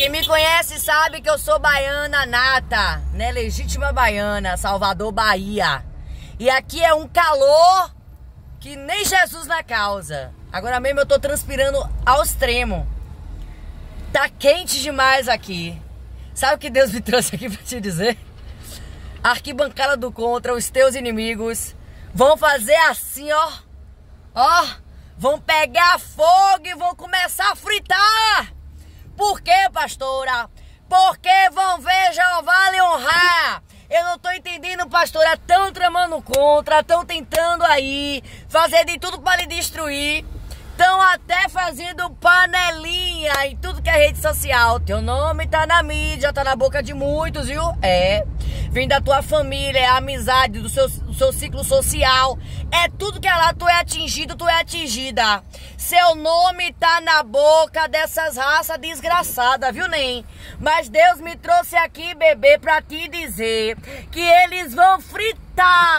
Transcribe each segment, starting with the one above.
Quem me conhece sabe que eu sou baiana nata, né? Legítima baiana, Salvador, Bahia. E aqui é um calor que nem Jesus na causa. Agora mesmo eu tô transpirando ao extremo. Tá quente demais aqui. Sabe o que Deus me trouxe aqui pra te dizer? A arquibancada do contra, os teus inimigos vão fazer assim, ó. Ó, vão pegar fogo e vão começar a fritar. Por quê, pastora? Porque vão ver Jeová lhe honrar. Eu não tô entendendo, pastora. Estão tramando contra, estão tentando aí fazer de tudo para lhe destruir. Estão até fazendo panelinha em tudo que é rede social. Teu nome tá na mídia, tá na boca de muitos, viu? É. Vem da tua família, é a amizade, do seu ciclo social. É tudo que é lá, tu é atingido, tu é atingida. Seu nome tá na boca dessas raças desgraçadas, viu, nem? Mas Deus me trouxe aqui, bebê, pra te dizer que eles vão fritar,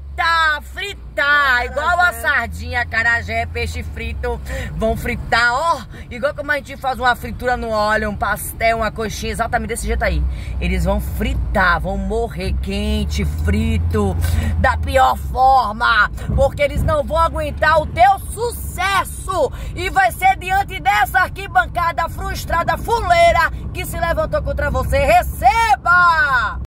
igual a sardinha, acarajé, peixe frito. Vão fritar, ó, igual como a gente faz uma fritura no óleo, um pastel, uma coxinha, exatamente desse jeito aí. Eles vão fritar, vão morrer quente, frito, da pior forma, porque eles não vão aguentar o teu sucesso. E vai ser diante dessa arquibancada frustrada, fuleira, que se levantou contra você. Receba!